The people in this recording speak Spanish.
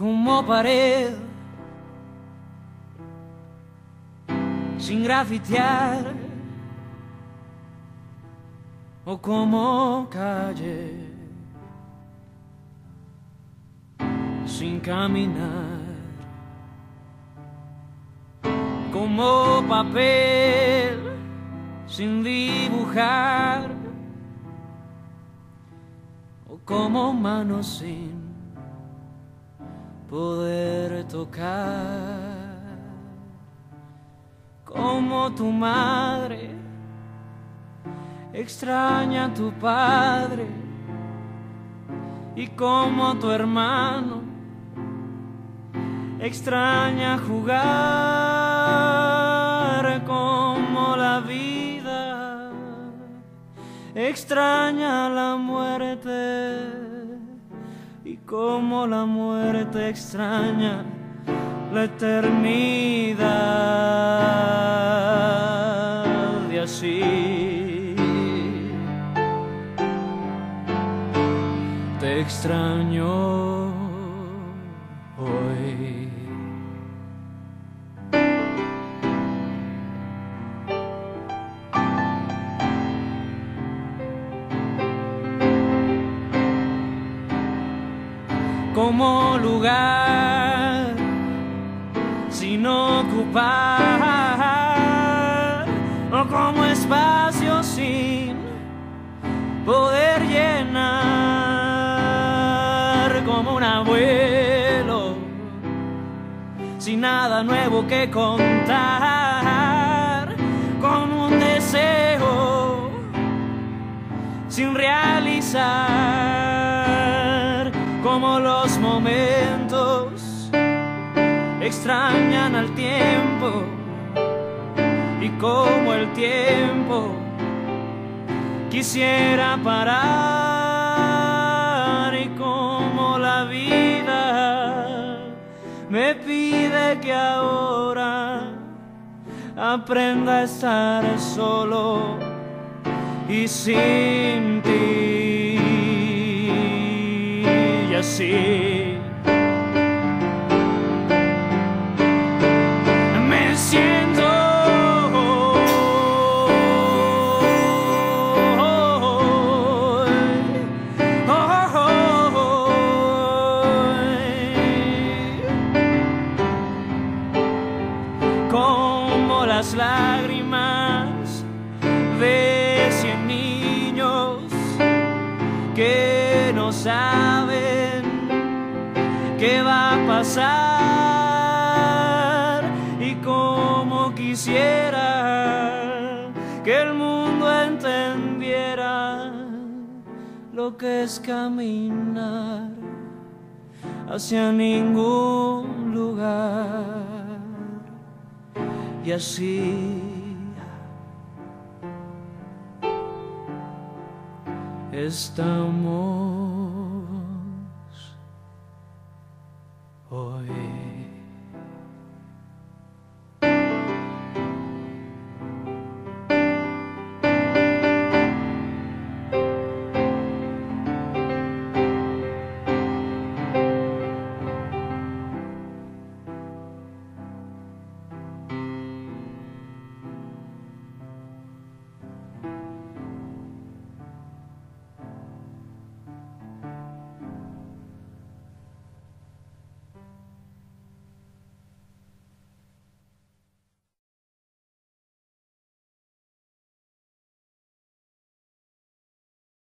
como pared, sin grafitear, o como calle, sin caminar, como papel, sin dibujar, o como mano sin poder tocar, como tu madre extraña a tu padre, y como tu hermano extraña jugar, como la vida extraña la muerte, y como la muerte extraña la eternidad. Y así te extraño hoy. Como lugar sin ocupar, o como espacio sin poder llenar, como un abuelo sin nada nuevo que contar, como un deseo sin realizar, como los momentos extrañan al tiempo, y como el tiempo quisiera parar, y como la vida me pide que ahora aprenda a estar solo y sin ti. Y así me siento como las lágrimas de 100 niños que no saben qué va a pasar, y como quisiera que el mundo entendiera lo que es caminar hacia ningún lugar. Y así estamos.